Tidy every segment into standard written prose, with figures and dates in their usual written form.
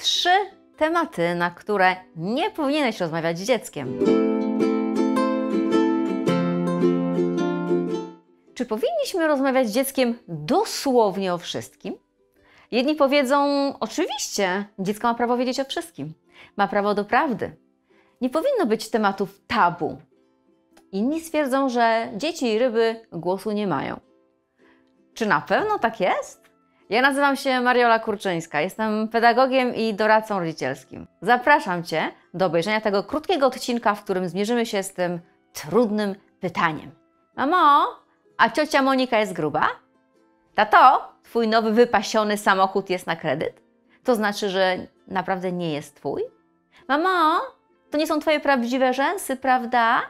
3 tematy, na które nie powinieneś rozmawiać z dzieckiem. Czy powinniśmy rozmawiać z dzieckiem dosłownie o wszystkim? Jedni powiedzą, oczywiście, dziecko ma prawo wiedzieć o wszystkim. Ma prawo do prawdy. Nie powinno być tematów tabu. Inni stwierdzą, że dzieci i ryby głosu nie mają. Czy na pewno tak jest? Ja nazywam się Mariola Kurczyńska, jestem pedagogiem i doradcą rodzicielskim. Zapraszam Cię do obejrzenia tego krótkiego odcinka, w którym zmierzymy się z tym trudnym pytaniem. Mamo, a ciocia Monika jest gruba? Tato, Twój nowy wypasiony samochód jest na kredyt? To znaczy, że naprawdę nie jest Twój? Mamo, to nie są Twoje prawdziwe rzęsy, prawda?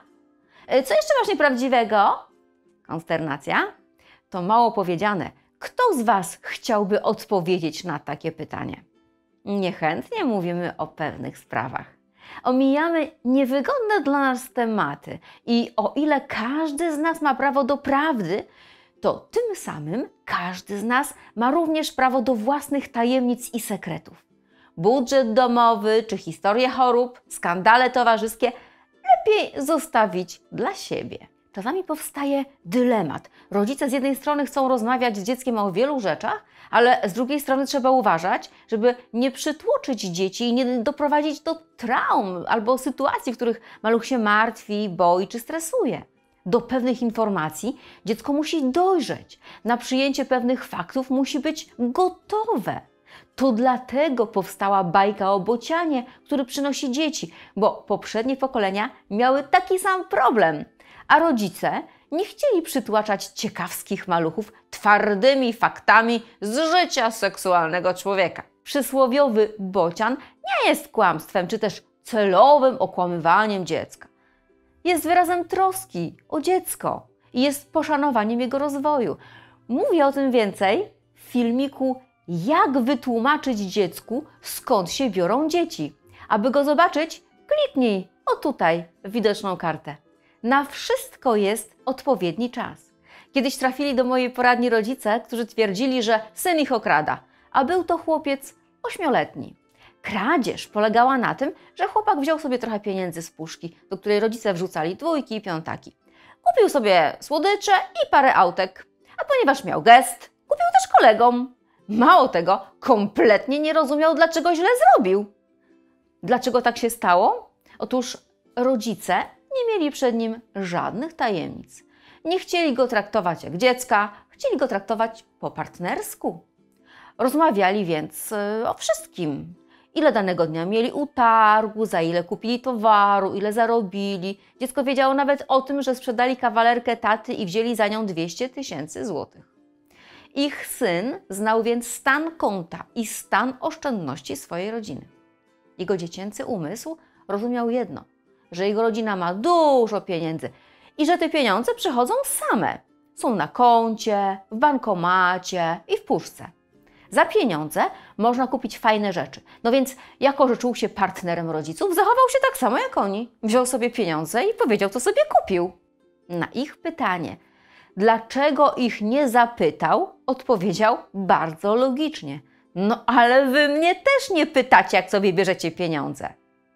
Co jeszcze masz nieprawdziwego? Konsternacja? To mało powiedziane. Kto z Was chciałby odpowiedzieć na takie pytanie? Niechętnie mówimy o pewnych sprawach. Omijamy niewygodne dla nas tematy i o ile każdy z nas ma prawo do prawdy, to tym samym każdy z nas ma również prawo do własnych tajemnic i sekretów. Budżet domowy czy historie chorób, skandale towarzyskie lepiej zostawić dla siebie. Czasami powstaje dylemat. Rodzice z jednej strony chcą rozmawiać z dzieckiem o wielu rzeczach, ale z drugiej strony trzeba uważać, żeby nie przytłoczyć dzieci i nie doprowadzić do traum albo sytuacji, w których maluch się martwi, boi czy stresuje. Do pewnych informacji dziecko musi dojrzeć. Na przyjęcie pewnych faktów musi być gotowe. To dlatego powstała bajka o bocianie, który przynosi dzieci, bo poprzednie pokolenia miały taki sam problem. A rodzice nie chcieli przytłaczać ciekawskich maluchów twardymi faktami z życia seksualnego człowieka. Przysłowiowy bocian nie jest kłamstwem czy też celowym okłamywaniem dziecka. Jest wyrazem troski o dziecko i jest poszanowaniem jego rozwoju. Mówię o tym więcej w filmiku Jak wytłumaczyć dziecku, skąd się biorą dzieci. Aby go zobaczyć, kliknij o tutaj w widoczną kartę. Na wszystko jest odpowiedni czas. Kiedyś trafili do mojej poradni rodzice, którzy twierdzili, że syn ich okrada, a był to chłopiec 8-letni. Kradzież polegała na tym, że chłopak wziął sobie trochę pieniędzy z puszki, do której rodzice wrzucali 2 i 5. Kupił sobie słodycze i parę autek, a ponieważ miał gest, kupił też kolegom. Mało tego, kompletnie nie rozumiał, dlaczego źle zrobił. Dlaczego tak się stało? Otóż rodzice nie mieli przed nim żadnych tajemnic. Nie chcieli go traktować jak dziecka, chcieli go traktować po partnersku. Rozmawiali więc o wszystkim. Ile danego dnia mieli utargu, za ile kupili towaru, ile zarobili. Dziecko wiedziało nawet o tym, że sprzedali kawalerkę taty i wzięli za nią 200 000 złotych. Ich syn znał więc stan konta i stan oszczędności swojej rodziny. Jego dziecięcy umysł rozumiał jedno, że jego rodzina ma dużo pieniędzy i że te pieniądze przychodzą same. Są na koncie, w bankomacie i w puszce. Za pieniądze można kupić fajne rzeczy. No więc, jako że czuł się partnerem rodziców, zachował się tak samo jak oni. Wziął sobie pieniądze i powiedział, co sobie kupił. Na ich pytanie, dlaczego ich nie zapytał, odpowiedział bardzo logicznie. No ale wy mnie też nie pytacie, jak sobie bierzecie pieniądze.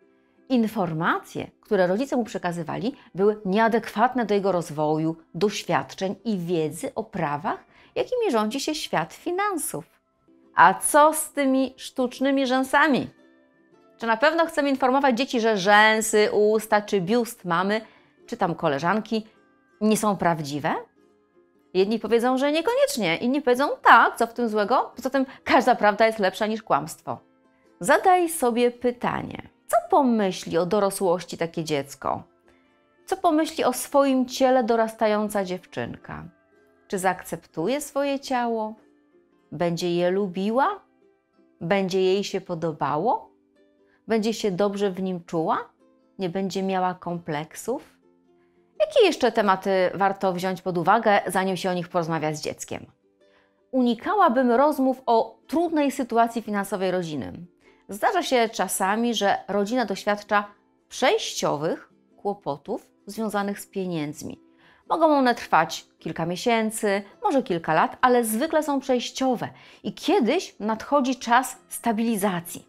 Informacje, które rodzice mu przekazywali, były nieadekwatne do jego rozwoju, doświadczeń i wiedzy o prawach, jakimi rządzi się świat finansów. A co z tymi sztucznymi rzęsami? Czy na pewno chcemy informować dzieci, że rzęsy, usta czy biust mamy, czy tam koleżanki, nie są prawdziwe? Jedni powiedzą, że niekoniecznie, inni powiedzą tak, co w tym złego? Poza tym każda prawda jest lepsza niż kłamstwo. Zadaj sobie pytanie, co pomyśli o dorosłości takie dziecko? Co pomyśli o swoim ciele dorastająca dziewczynka? Czy zaakceptuje swoje ciało? Będzie je lubiła? Będzie jej się podobało? Będzie się dobrze w nim czuła? Nie będzie miała kompleksów? Jakie jeszcze tematy warto wziąć pod uwagę, zanim się o nich porozmawia z dzieckiem? Unikałabym rozmów o trudnej sytuacji finansowej rodziny. Zdarza się czasami, że rodzina doświadcza przejściowych kłopotów związanych z pieniędzmi. Mogą one trwać kilka miesięcy, może kilka lat, ale zwykle są przejściowe i kiedyś nadchodzi czas stabilizacji.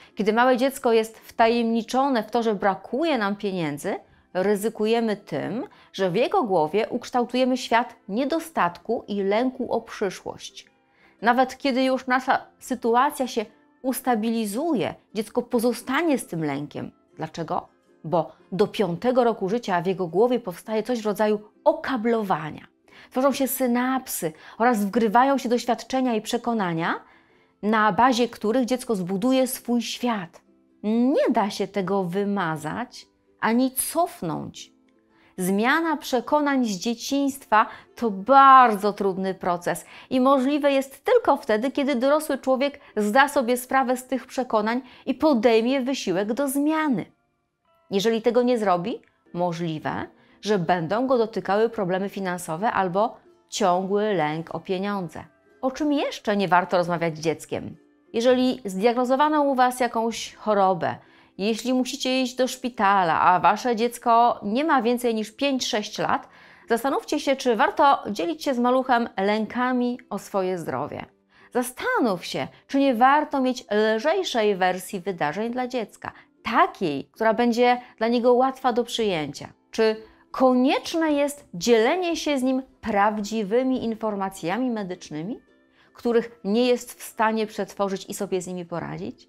Kiedy małe dziecko jest wtajemniczone w to, że brakuje nam pieniędzy, ryzykujemy tym, że w jego głowie ukształtujemy świat niedostatku i lęku o przyszłość. Nawet kiedy już nasza sytuacja się ustabilizuje, dziecko pozostanie z tym lękiem. Dlaczego? Bo do 5 roku życia w jego głowie powstaje coś w rodzaju okablowania. Tworzą się synapsy oraz wgrywają się doświadczenia i przekonania, na bazie których dziecko zbuduje swój świat. Nie da się tego wymazać ani cofnąć. Zmiana przekonań z dzieciństwa to bardzo trudny proces i możliwe jest tylko wtedy, kiedy dorosły człowiek zda sobie sprawę z tych przekonań i podejmie wysiłek do zmiany. Jeżeli tego nie zrobi, możliwe, że będą go dotykały problemy finansowe albo ciągły lęk o pieniądze. O czym jeszcze nie warto rozmawiać z dzieckiem? Jeżeli zdiagnozowano u Was jakąś chorobę, jeśli musicie iść do szpitala, a Wasze dziecko nie ma więcej niż 5-6 lat, zastanówcie się, czy warto dzielić się z maluchem lękami o swoje zdrowie. Zastanów się, czy nie warto mieć lżejszej wersji wydarzeń dla dziecka, takiej, która będzie dla niego łatwa do przyjęcia. Czy konieczne jest dzielenie się z nim prawdziwymi informacjami medycznymi, których nie jest w stanie przetworzyć i sobie z nimi poradzić?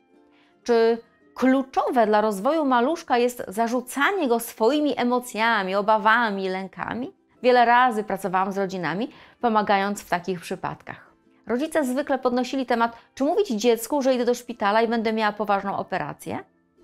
Czy kluczowe dla rozwoju maluszka jest zarzucanie go swoimi emocjami, obawami, lękami? Wiele razy pracowałam z rodzinami, pomagając w takich przypadkach. Rodzice zwykle podnosili temat, czy mówić dziecku, że idę do szpitala i będę miała poważną operację?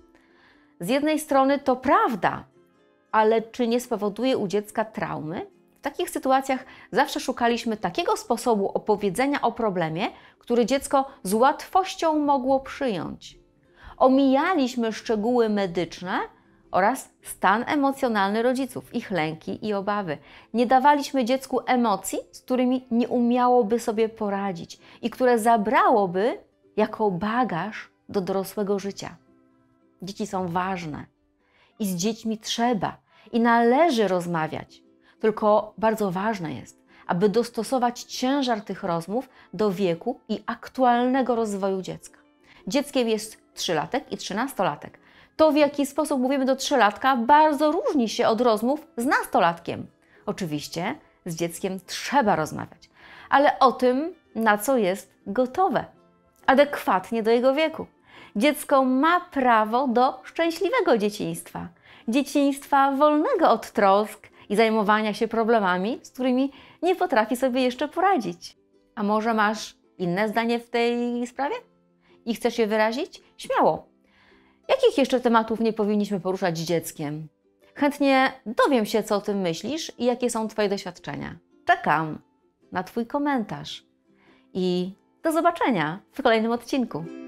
Z jednej strony to prawda, ale czy nie spowoduje u dziecka traumy? W takich sytuacjach zawsze szukaliśmy takiego sposobu opowiedzenia o problemie, który dziecko z łatwością mogło przyjąć. Omijaliśmy szczegóły medyczne oraz stan emocjonalny rodziców, ich lęki i obawy. Nie dawaliśmy dziecku emocji, z którymi nie umiałoby sobie poradzić i które zabrałoby jako bagaż do dorosłego życia. Dzieci są ważne i z dziećmi trzeba i należy rozmawiać. Tylko bardzo ważne jest, aby dostosować ciężar tych rozmów do wieku i aktualnego rozwoju dziecka. Dzieckiem jest 3-latek i 13-latek. To, w jaki sposób mówimy do 3-latka, bardzo różni się od rozmów z nastolatkiem. Oczywiście z dzieckiem trzeba rozmawiać, ale o tym, na co jest gotowe, adekwatnie do jego wieku. Dziecko ma prawo do szczęśliwego dzieciństwa. Dzieciństwa wolnego od trosk i zajmowania się problemami, z którymi nie potrafi sobie jeszcze poradzić. A może masz inne zdanie w tej sprawie? I chcesz je wyrazić? Śmiało. Jakich jeszcze tematów nie powinniśmy poruszać z dzieckiem? Chętnie dowiem się, co o tym myślisz i jakie są Twoje doświadczenia. Czekam na Twój komentarz. I do zobaczenia w kolejnym odcinku.